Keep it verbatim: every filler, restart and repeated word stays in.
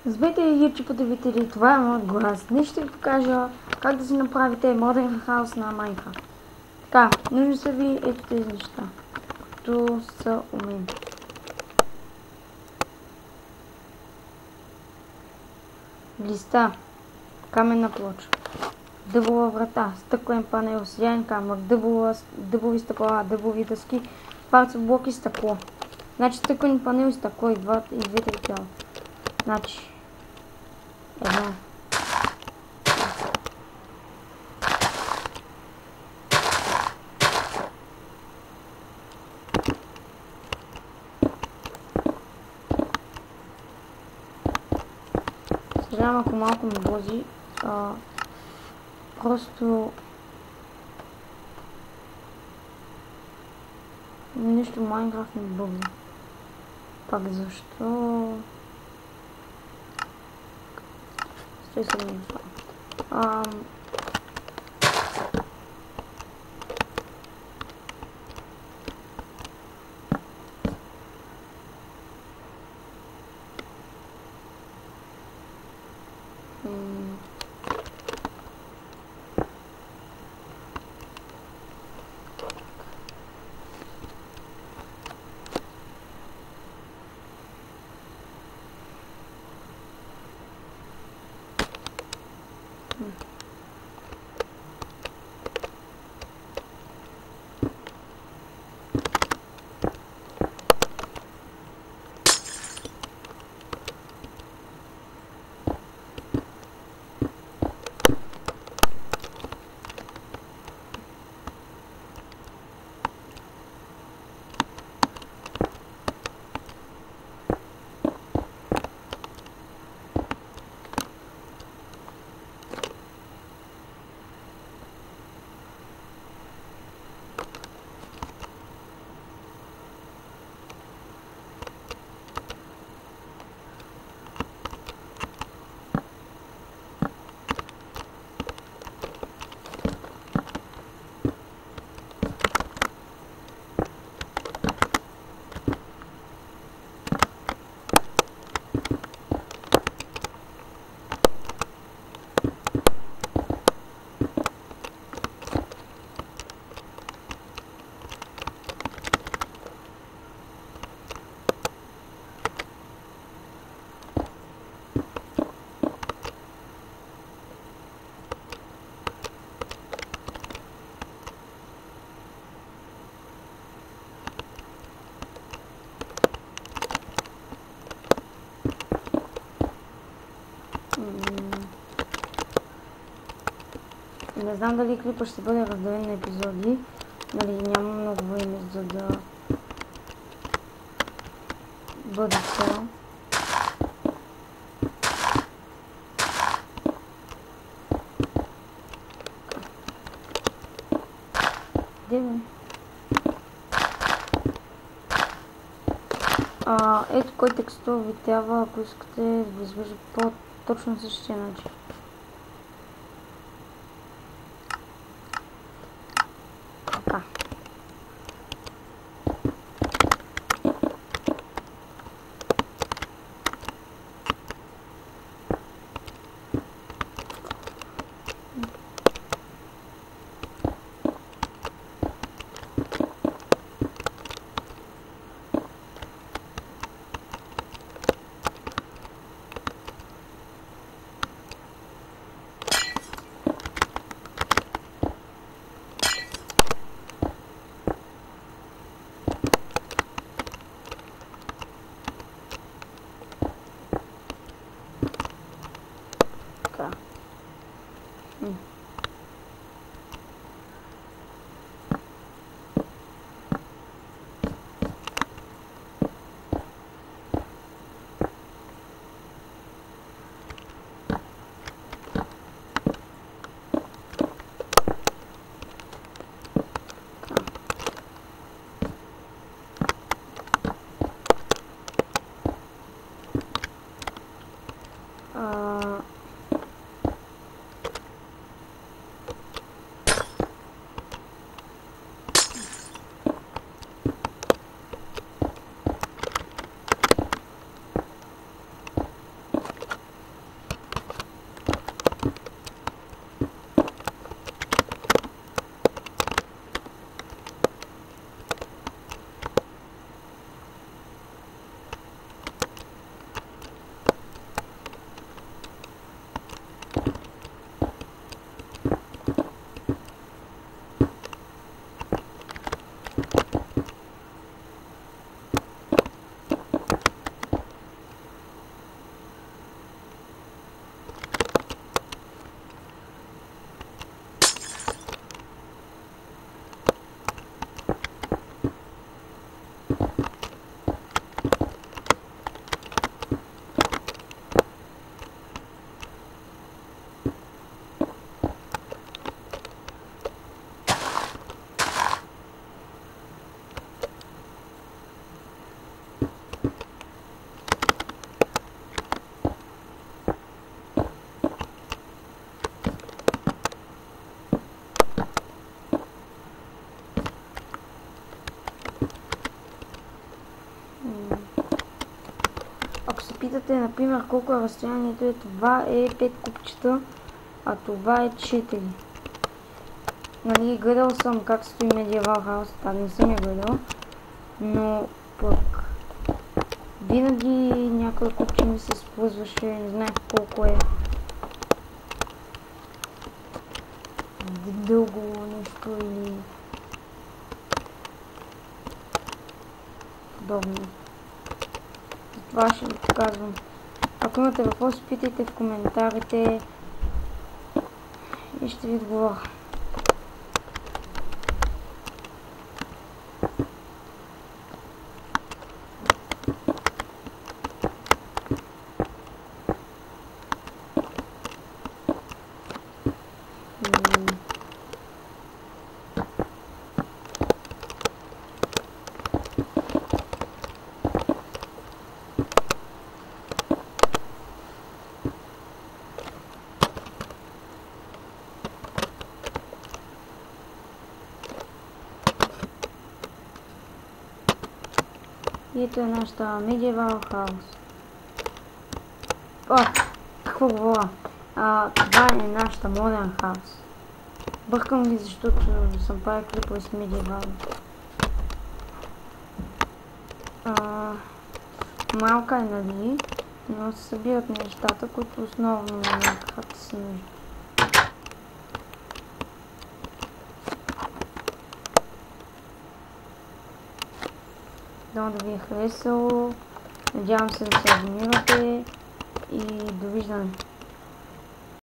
Здравейте, YouTube потребители, това е моят глас. Днес ще ви покажа как да си направите Modern House на Minecraft. Така, нужни са ви ето тези неща, които са у мен. Листа, каменна плоча, дъбова врата, стъклен панел, сияен камък, дъбова, дъбови стъкла, дъбови дъски, кварцов блок и стъкло. Значи стъклен панел и стъкло и, два, и двете такива. Значи, едно. Съжалявам, ако малко ме бози, а, просто нещо Майнкрафт ми бъгна. Пак защо? Стой се ми това. Не знам дали клипът ще бъде разделен на епизоди, нали няма много време за да бъде това. Где бе? А, ето кой текстура ви трябва, ако искате да изглежда по-точно същия начин. Така. виждате, например, колко е разстоянието. Е, това е пет купчета, а това е четири. Нали, гледал съм как стои Medieval House, това не съм я гледал, но пък винаги някой купче ми се сплъзваше, не знаех колко е дълго нещо или подобно. Това ще ви показвам. Ако имате въпрос, питайте в коментарите и ще ви отговоря. И ето е нашата Medieval House. О, какво говоря? А, това е нашата Modern House. Бъркам ги, защото съм правил клипове с Medieval. А, малка е, нали, но се събират нещата, които основно някакъв си нужда. Дано да ви е харесало. Надявам се да се абонирате и довиждане.